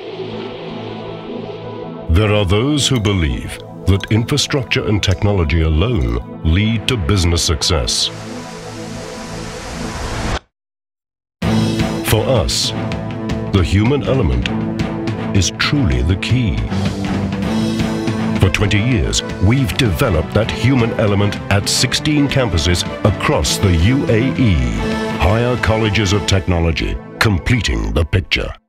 There are those who believe that infrastructure and technology alone lead to business success. For us, the human element is truly the key. For 20 years, we've developed that human element at 16 campuses across the UAE. Higher colleges of technology, completing the picture.